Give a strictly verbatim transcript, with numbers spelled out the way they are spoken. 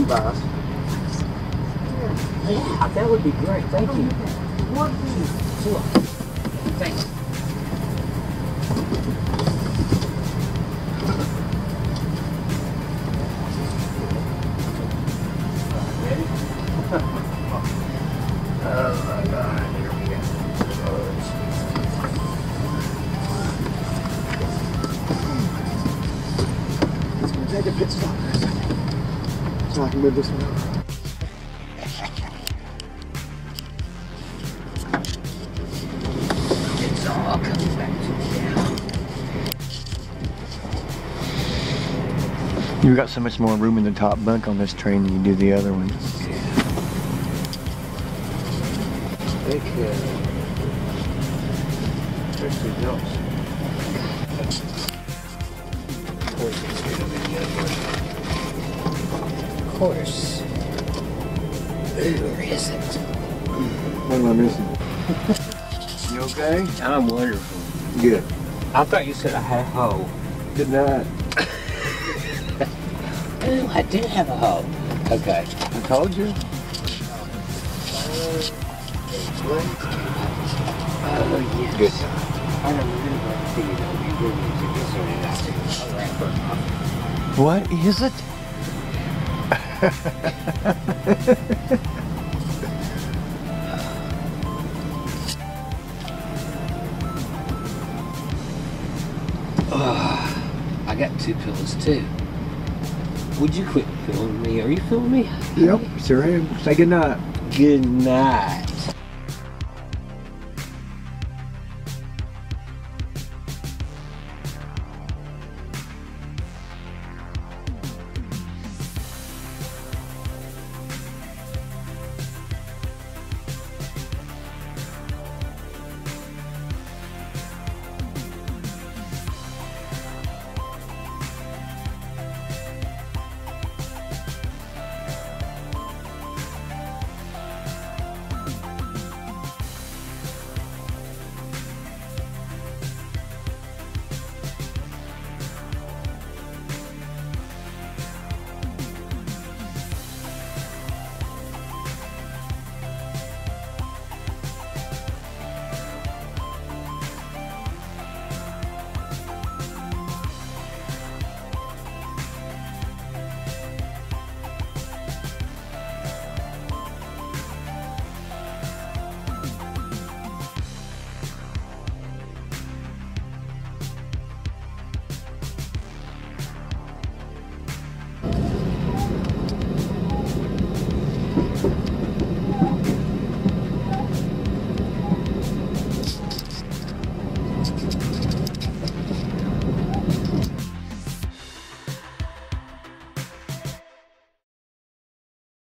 bus. Yeah, that would be great. Thank you. What Sure. Thanks. Ready? Oh my God, here we go. It's gonna take a pit stop for a second, so I can move this one over. It's all coming back to me now. You've got so much more room in the top bunk on this train than you do the other one. They could. Especially those. Of course, it's going to be the other one. Of course. Or is it? What am I missing? You okay? I'm wonderful. Good. I thought you said I had a hoe. Good night. Oh, I did have a hoe. Okay. I told you. Oh, yes. Good. I don't remember. I figured that would be good music. This one is out. All right. What is it? Oh, I got two pillows too. Would you quit filming me? Are you filming me? Yep, sure am. Say good night. Good night.